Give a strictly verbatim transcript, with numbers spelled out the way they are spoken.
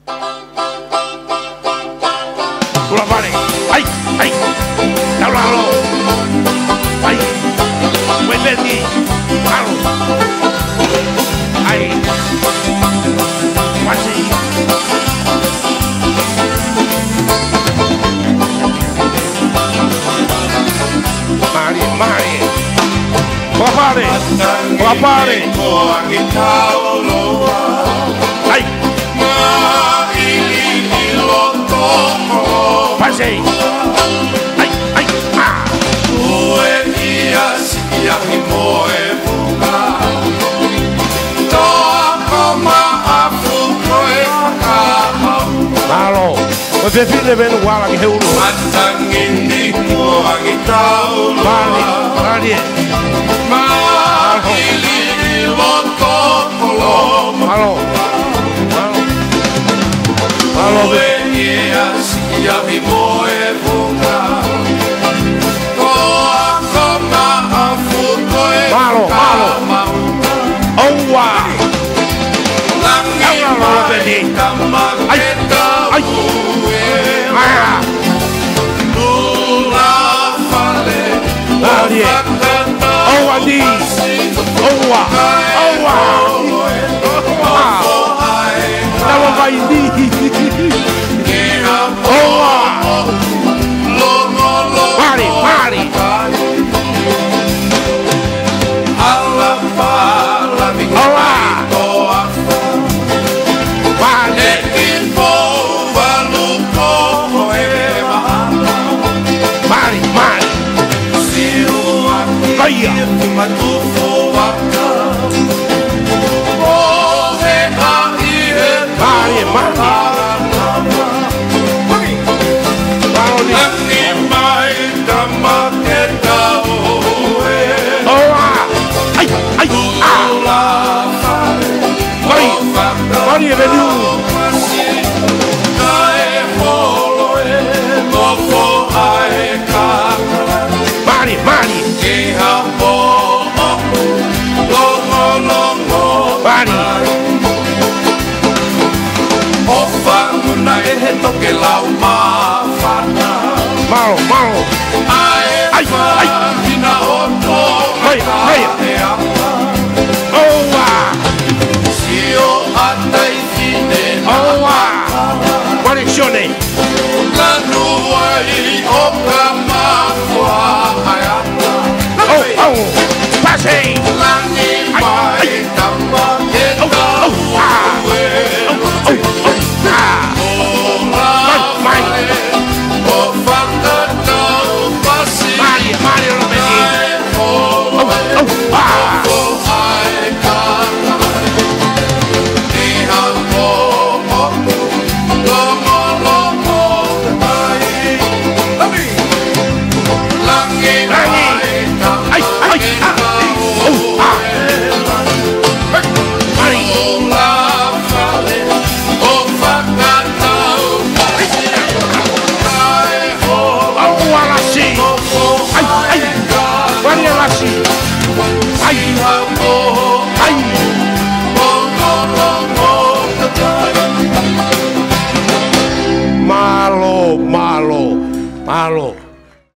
Sulla mano. Ai, ai. Da un lato. Ai. Quei verdi. Mano. Ai. Quasi. Mari, mari. Papare. Papare. Ai. Passei. Ai, ai, ah. Malo, mas é filho vendo o ala que reúno. Vale, vale. Malo, malo, malo. Malo, malo. Oh, wow. Ai, ai. Ah. Marie. Oh, Adi. Oh, wow. Oh, wow. Stavo vai lì. Oh, wow. Mari, mari. Marie è venuto. Mari, mari. Mari. Malo, malo. Ai, ai. Vai, vai. Oh, wow. Oh, wow. Guarigione. Oh, oh. Passei.